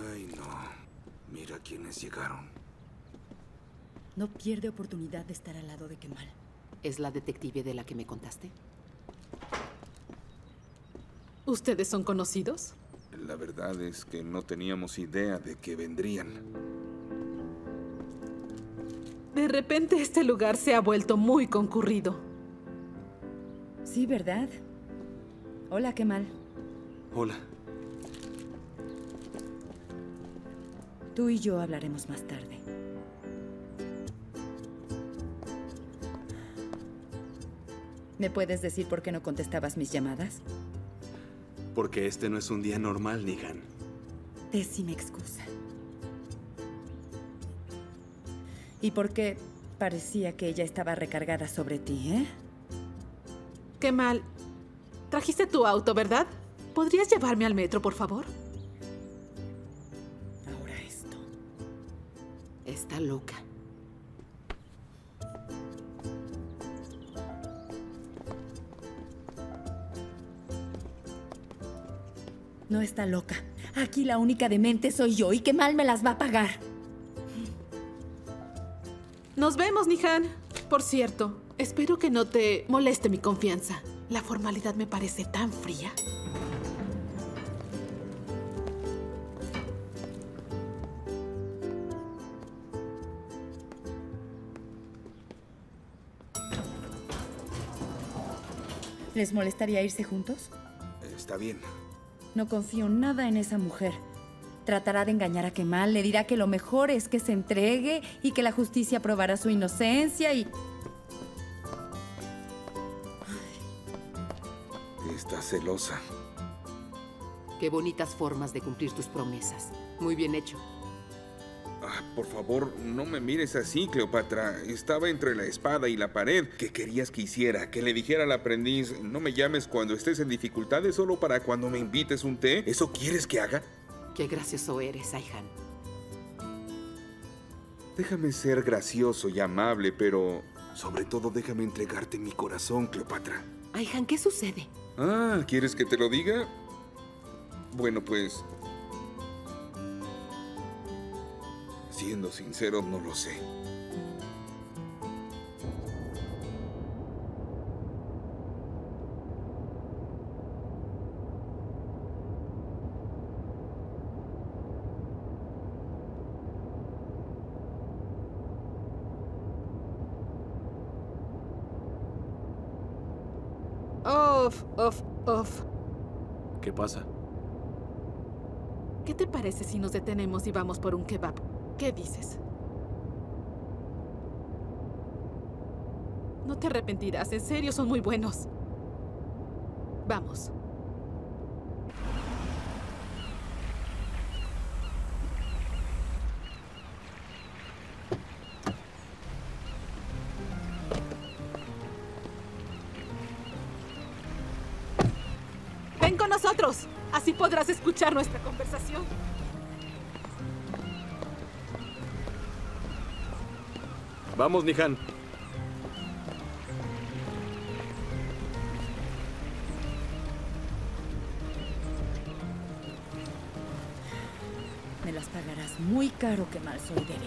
Ay, no. Mira quiénes llegaron. No pierde oportunidad de estar al lado de Kemal. ¿Es la detective de la que me contaste? ¿Ustedes son conocidos? La verdad es que no teníamos idea de que vendrían. De repente este lugar se ha vuelto muy concurrido. Sí, ¿verdad? Hola, Kemal. Hola. Tú y yo hablaremos más tarde. ¿Me puedes decir por qué no contestabas mis llamadas? Porque este no es un día normal, Nihan. Pésima excusa. ¿Y por qué parecía que ella estaba recargada sobre ti, eh? Qué mal. Trajiste tu auto, ¿verdad? ¿Podrías llevarme al metro, por favor? Ahora esto. Está loca. No está loca. Aquí la única demente soy yo y Kemal me las va a pagar. Nos vemos, Nihan. Por cierto, espero que no te moleste mi confianza. La formalidad me parece tan fría. ¿Les molestaría irse juntos? Está bien. No confío nada en esa mujer. Tratará de engañar a Kemal, le dirá que lo mejor es que se entregue y que la justicia probará su inocencia y... Está celosa. Qué bonitas formas de cumplir tus promesas. Muy bien hecho. Ah, por favor, no me mires así, Cleopatra. Estaba entre la espada y la pared. ¿Qué querías que hiciera? Que le dijera al aprendiz, no me llames cuando estés en dificultades, solo para cuando me invites un té. ¿Eso quieres que haga? Qué gracioso eres, Ayhan. Déjame ser gracioso y amable, pero sobre todo déjame entregarte mi corazón, Cleopatra. Ayhan, ¿qué sucede? Ah, ¿quieres que te lo diga? Bueno, pues... siendo sincero, no lo sé. Off. ¿Qué pasa? ¿Qué te parece si nos detenemos y vamos por un kebab? ¿Qué dices? No te arrepentirás, en serio, son muy buenos. Vamos. Ven con nosotros. Así podrás escuchar nuestra conversación. Vamos, Nihan. Me las pagarás muy caro, Kemal Soydere.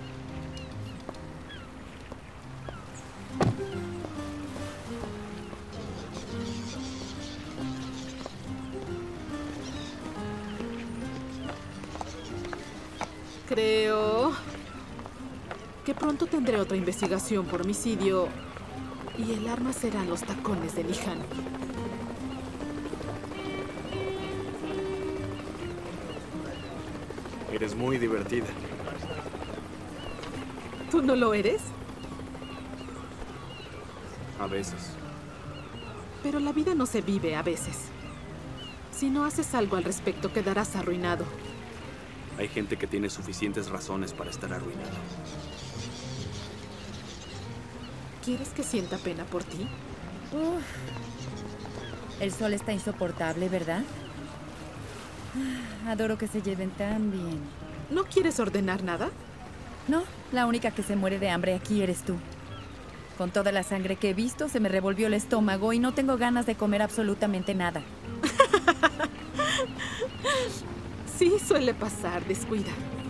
Creo que pronto tendré otra investigación por homicidio y el arma serán los tacones de Nihan. Eres muy divertida. ¿Tú no lo eres? A veces. Pero la vida no se vive a veces. Si no haces algo al respecto, quedarás arruinado. Hay gente que tiene suficientes razones para estar arruinada. ¿Quieres que sienta pena por ti? Uf. El sol está insoportable, ¿verdad? Adoro que se lleven tan bien. ¿No quieres ordenar nada? No, la única que se muere de hambre aquí eres tú. Con toda la sangre que he visto, se me revolvió el estómago y no tengo ganas de comer absolutamente nada. Sí, suele pasar. Descuida.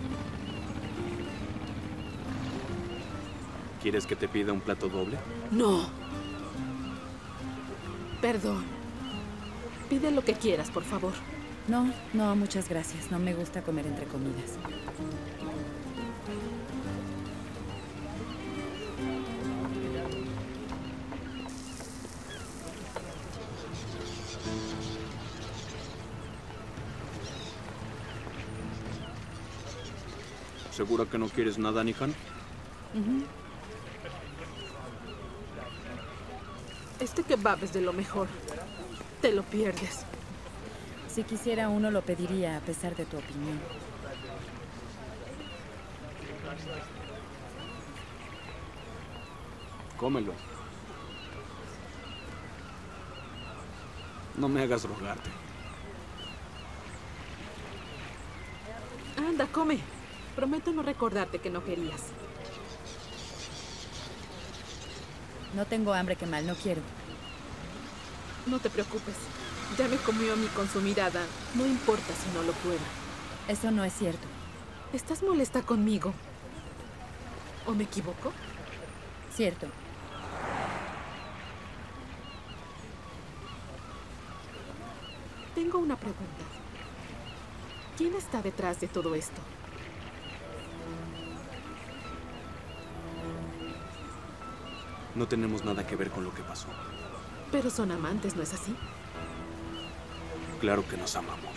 ¿Quieres que te pida un plato doble? No. Perdón. Pide lo que quieras, por favor. No, no, muchas gracias. No me gusta comer entre comidas. ¿Segura que no quieres nada, Nihan? Este kebab es de lo mejor. Te lo pierdes. Si quisiera uno lo pediría a pesar de tu opinión. Cómelo. No me hagas rogarte. Anda, come. Prometo no recordarte que no querías. No tengo hambre, que mal, no quiero. No te preocupes. Ya me comió a mí con su mirada. No importa si no lo prueba. Eso no es cierto. ¿Estás molesta conmigo? ¿O me equivoco? Cierto. Tengo una pregunta. ¿Quién está detrás de todo esto? No tenemos nada que ver con lo que pasó. Pero son amantes, ¿no es así? Claro que nos amamos.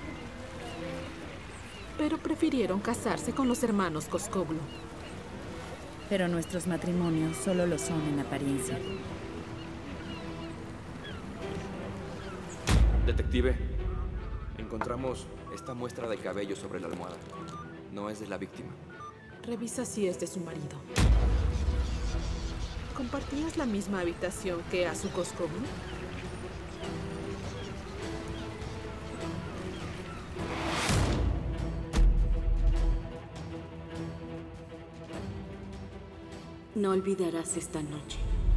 Pero prefirieron casarse con los hermanos Koskoglu. Pero nuestros matrimonios solo lo son en apariencia. Detective, encontramos esta muestra de cabello sobre la almohada. No es de la víctima. Revisa si es de su marido. ¿Compartías la misma habitación que Asu Koskoglu? No olvidarás esta noche.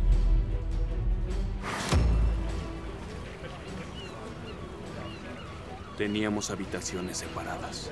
Teníamos habitaciones separadas.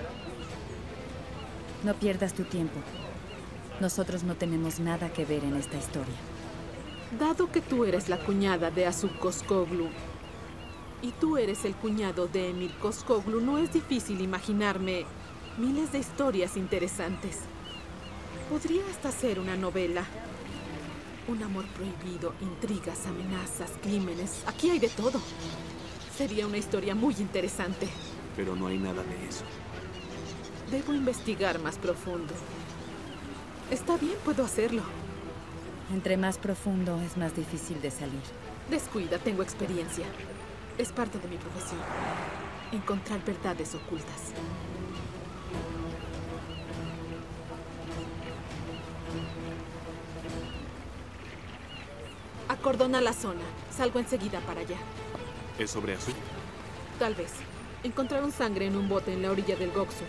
No pierdas tu tiempo. Nosotros no tenemos nada que ver en esta historia. Dado que tú eres la cuñada de Asu Koskoglu y tú eres el cuñado de Emil Koskoglu, no es difícil imaginarme miles de historias interesantes. Podría hasta ser una novela. Un amor prohibido, intrigas, amenazas, crímenes. Aquí hay de todo. Sería una historia muy interesante. Pero no hay nada de eso. Debo investigar más profundo. Está bien, puedo hacerlo. Entre más profundo es más difícil de salir. Descuida, tengo experiencia. Es parte de mi profesión. Encontrar verdades ocultas. Acordona la zona. Salgo enseguida para allá. ¿Es sobre Asu? Tal vez. Encontraron sangre en un bote en la orilla del Goksu.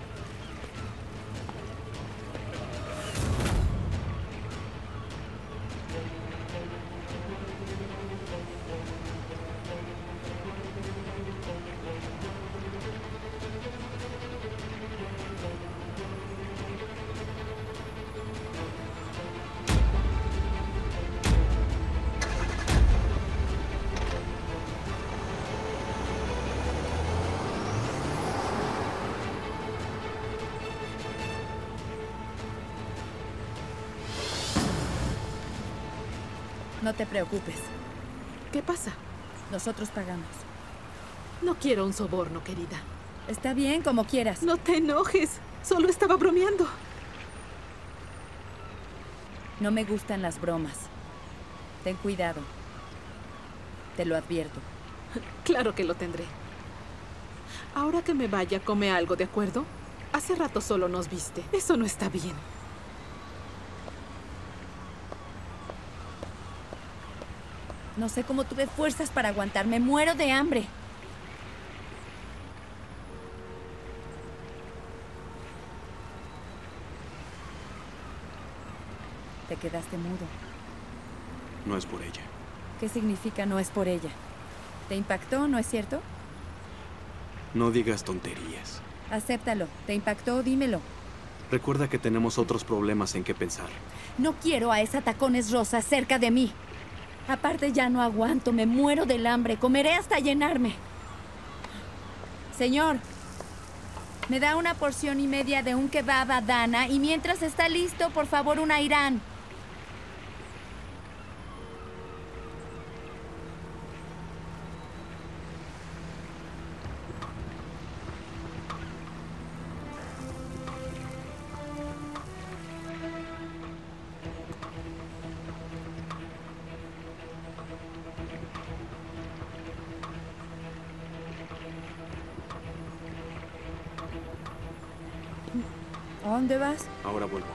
No te preocupes. ¿Qué pasa? Nosotros pagamos. No quiero un soborno, querida. Está bien, como quieras. No te enojes. Solo estaba bromeando. No me gustan las bromas. Ten cuidado. Te lo advierto. Claro que lo tendré. Ahora que me vaya, come algo, ¿de acuerdo? Hace rato solo nos viste. Eso no está bien. No sé cómo tuve fuerzas para aguantar. Me muero de hambre. Te quedaste mudo. No es por ella. ¿Qué significa no es por ella? ¿Te impactó, no es cierto? No digas tonterías. Acéptalo. ¿Te impactó? Dímelo. Recuerda que tenemos otros problemas en qué pensar. No quiero a esa tacones rosa cerca de mí. Aparte ya no aguanto, me muero del hambre. Comeré hasta llenarme. Señor, me da una porción y media de un kebab Adana y mientras está listo, por favor, un ayran. ¿A dónde vas? Ahora vuelvo.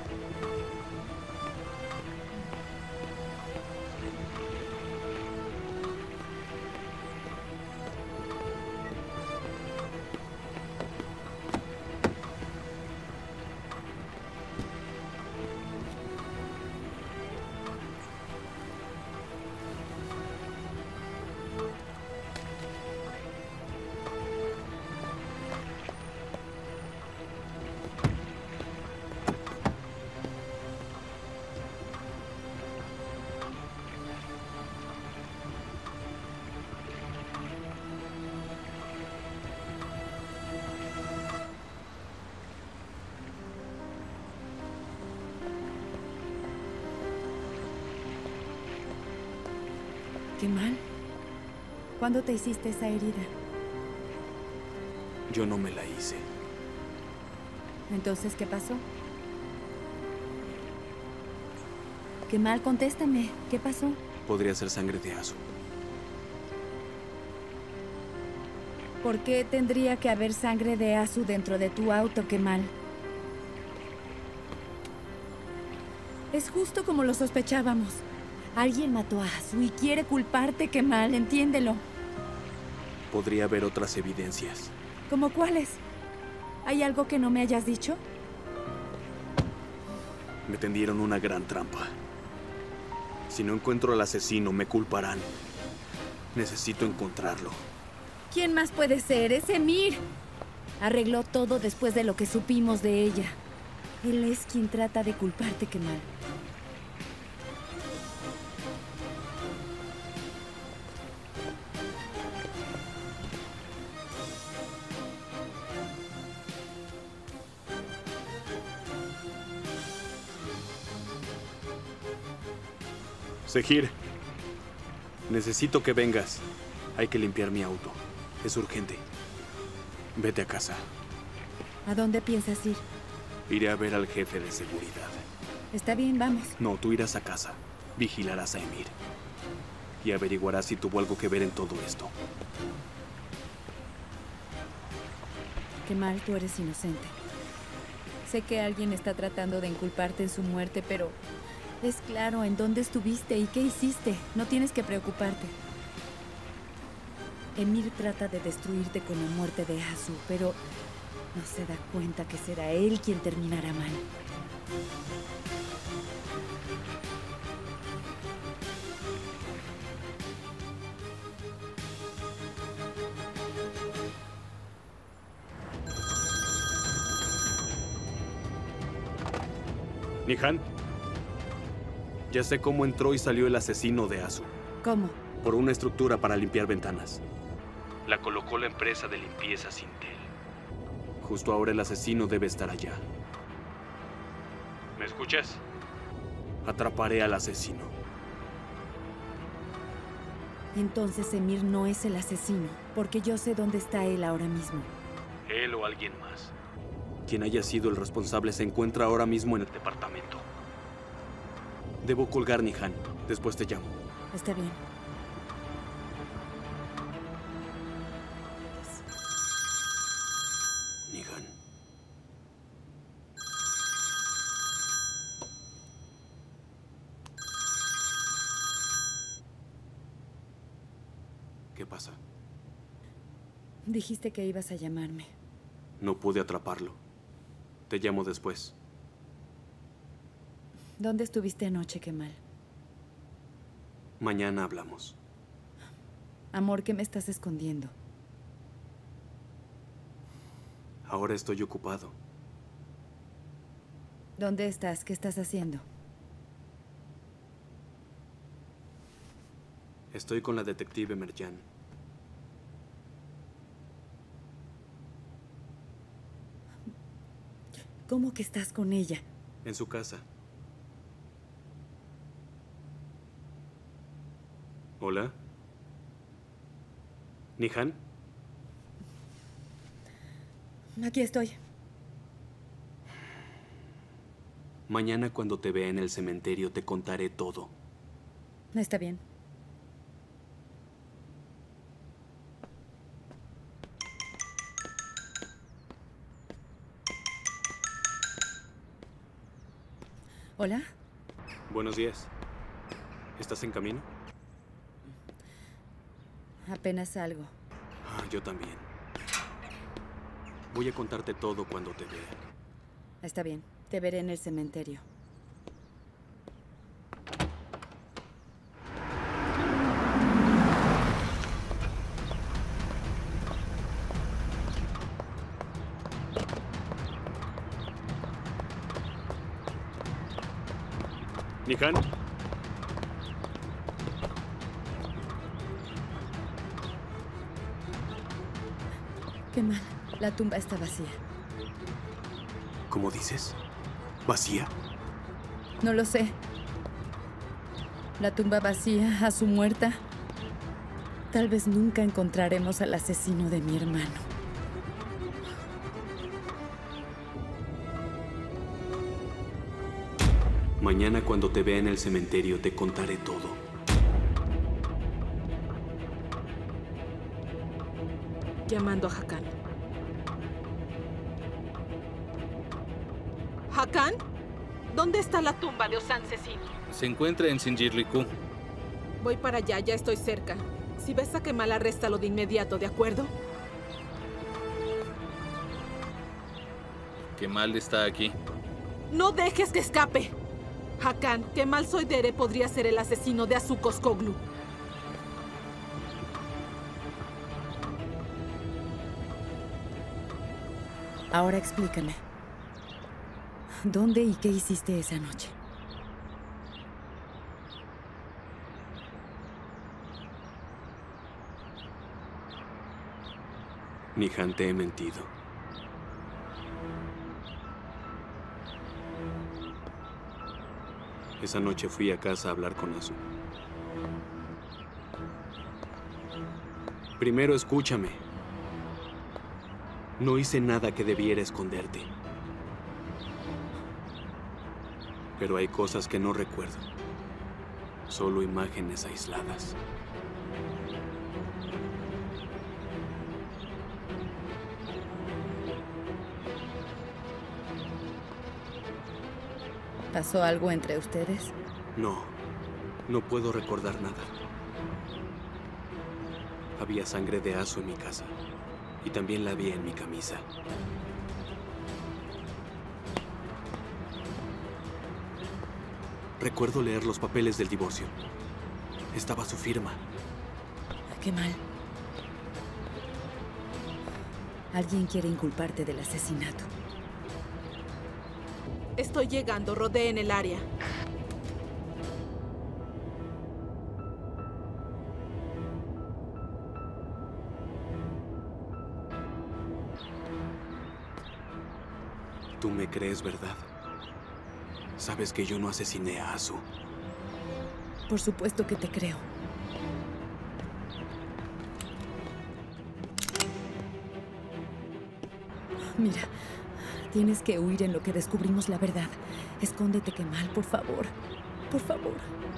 Qué mal. ¿Cuándo te hiciste esa herida? Yo no me la hice. Entonces, ¿qué pasó? Qué mal, contéstame. ¿Qué pasó? Podría ser sangre de Asu. ¿Por qué tendría que haber sangre de Asu dentro de tu auto? Qué mal. Es justo como lo sospechábamos. Alguien mató a Asu y quiere culparte. Qué mal, entiéndelo. Podría haber otras evidencias. ¿Cómo cuáles? ¿Hay algo que no me hayas dicho? Me tendieron una gran trampa. Si no encuentro al asesino, me culparán. Necesito encontrarlo. ¿Quién más puede ser? Es Emir. Arregló todo después de lo que supimos de ella. Él es quien trata de culparte, qué mal. Zahir, necesito que vengas. Hay que limpiar mi auto. Es urgente. Vete a casa. ¿A dónde piensas ir? Iré a ver al jefe de seguridad. Está bien, vamos. No, tú irás a casa. Vigilarás a Emir. Y averiguarás si tuvo algo que ver en todo esto. Qué mal, tú eres inocente. Sé que alguien está tratando de inculparte en su muerte, pero es claro en dónde estuviste y qué hiciste. No tienes que preocuparte. Emir trata de destruirte con la muerte de Asu, pero no se da cuenta que será él quien terminará mal. Nihan, ya sé cómo entró y salió el asesino de Asu. ¿Cómo? Por una estructura para limpiar ventanas. La colocó la empresa de limpieza Sintel. Justo ahora el asesino debe estar allá. ¿Me escuchas? Atraparé al asesino. Entonces Emir no es el asesino, porque yo sé dónde está él ahora mismo. Él o alguien más. Quien haya sido el responsable se encuentra ahora mismo en el departamento. Debo colgar, Nihan. Después te llamo. Está bien. Nihan. ¿Qué pasa? Dijiste que ibas a llamarme. No pude atraparlo. Te llamo después. ¿Dónde estuviste anoche, qué mal? Mañana hablamos. Amor, ¿qué me estás escondiendo? Ahora estoy ocupado. ¿Dónde estás? ¿Qué estás haciendo? Estoy con la detective Merjan. ¿Cómo que estás con ella? En su casa. ¿Hola? ¿Nihan? Aquí estoy. Mañana cuando te vea en el cementerio te contaré todo. Está bien. ¿Hola? Buenos días. ¿Estás en camino? Apenas salgo. Yo también. Voy a contarte todo cuando te vea. Está bien. Te veré en el cementerio. ¿Nihan? Qué mal. La tumba está vacía. ¿Cómo dices? ¿Vacía? No lo sé. La tumba vacía, a su muerta. Tal vez nunca encontraremos al asesino de mi hermano. Mañana cuando te vea en el cementerio te contaré todo. Llamando a Hakan. ¿Hakan? ¿Dónde está la tumba de Osan Cecino? Se encuentra en Sinjirliku. Voy para allá, ya estoy cerca. Si ves a Kemal, arréstalo de inmediato, ¿de acuerdo? Kemal está aquí. ¡No dejes que escape! Hakan, Kemal Soydere podría ser el asesino de Asu Koskoglu. Ahora explícame. ¿Dónde y qué hiciste esa noche? Nihan, te he mentido. Esa noche fui a casa a hablar con Asu. Primero escúchame. No hice nada que debiera esconderte. Pero hay cosas que no recuerdo. Solo imágenes aisladas. ¿Pasó algo entre ustedes? No, no puedo recordar nada. Había sangre de Asu en mi casa. Y también la vi en mi camisa. Recuerdo leer los papeles del divorcio. Estaba su firma. Qué mal. Alguien quiere inculparte del asesinato. Estoy llegando, rodeen el área. Tú me crees, ¿verdad? Sabes que yo no asesiné a Asu. Por supuesto que te creo. Mira, tienes que huir en lo que descubrimos la verdad. Escóndete, Kemal, por favor. Por favor.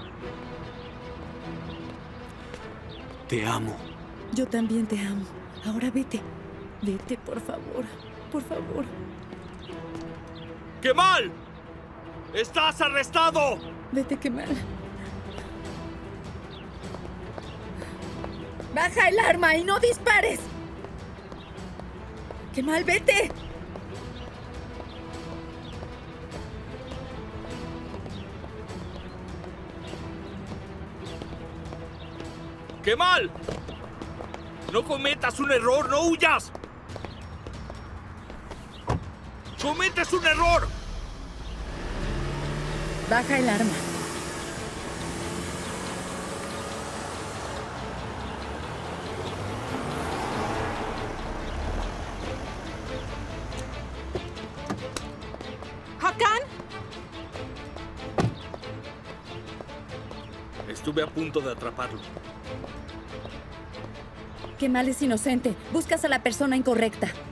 Te amo. Yo también te amo. Ahora vete. Vete, por favor. Por favor. ¡Kemal! ¡Estás arrestado! Vete, Kemal. ¡Baja el arma y no dispares! ¡Kemal, vete! ¡Kemal! ¡No cometas un error! ¡No huyas! ¡Cometes un error! Baja el arma. ¡Hakan! Estuve a punto de atraparlo. Kemal es inocente. Buscas a la persona incorrecta.